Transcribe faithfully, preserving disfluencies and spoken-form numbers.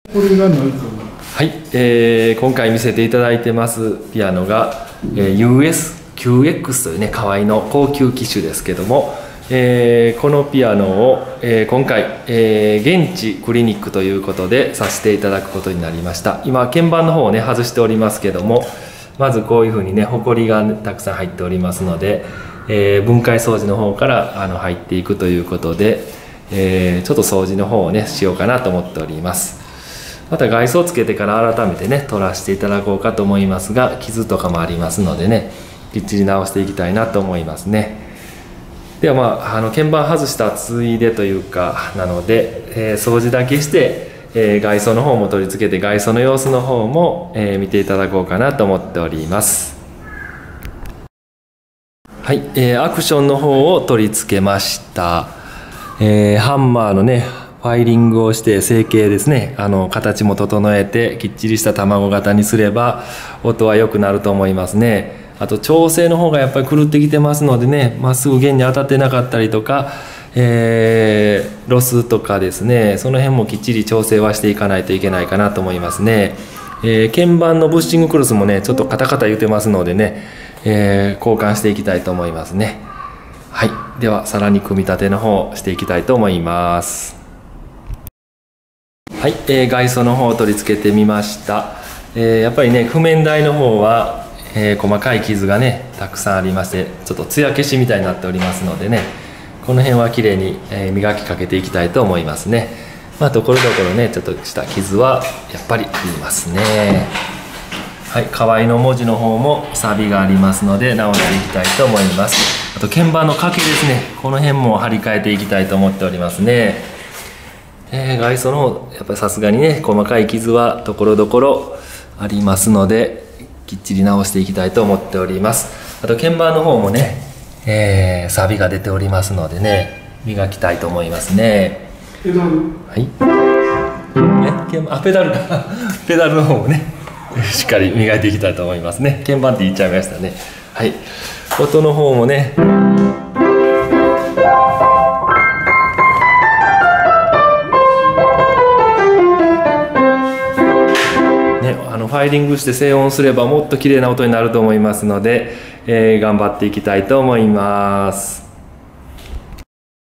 これが何かな。 はい、えー、今回見せていただいてますピアノが、えー、ユーエスきゅうエックス というね河合の高級機種ですけども、えー、このピアノを、えー、今回、えー、現地クリニックということでさせていただくことになりました。今鍵盤の方をね外しておりますけども、まずこういうふうにねホコリがたくさん入っておりますので、えー、分解掃除の方からあの入っていくということで、えー、ちょっと掃除の方をねしようかなと思っております。また外装をつけてから改めてね取らせていただこうかと思いますが、傷とかもありますのでねきっちり直していきたいなと思いますね。ではまあ、あの鍵盤外したついでというかなので、えー、掃除だけして、えー、外装の方も取り付けて外装の様子の方も、えー、見ていただこうかなと思っております。はい、えー、アクションの方を取り付けました。えー、ハンマーのねファイリングをして成形ですね、あの形も整えてきっちりした卵型にすれば音は良くなると思いますね。あと調整の方がやっぱり狂ってきてますのでね、まっすぐ弦に当たってなかったりとか、えー、ロスとかですね、その辺もきっちり調整はしていかないといけないかなと思いますね。えー、鍵盤のブッシングクロスもねちょっとカタカタ言ってますのでね、えー、交換していきたいと思いますね。はい、ではさらに組み立ての方していきたいと思います。はい、えー、外装の方を取り付けてみました。えー、やっぱりね譜面台の方は、えー、細かい傷がねたくさんありまして、ちょっと艶消しみたいになっておりますのでね、この辺は綺麗に、えー、磨きかけていきたいと思いますね。まあところどころねちょっとした傷はやっぱりありますね。はい、河合の文字の方も錆がありますので直していきたいと思います。あと鍵盤の掛けですね、この辺も張り替えていきたいと思っておりますね。えー、外装の方やっぱりさすがにね細かい傷はところどころありますのできっちり直していきたいと思っております。あと鍵盤の方もね、えー、錆が出ておりますのでね磨きたいと思いますね。 ペダル、 はい、え鍵盤あペダルかペダルの方もねしっかり磨いていきたいと思いますね。鍵盤って言っちゃいましたね。はい、音の方もねファイリングして静音すればもっと綺麗な音になると思いますので、えー、頑張っていきたいと思います。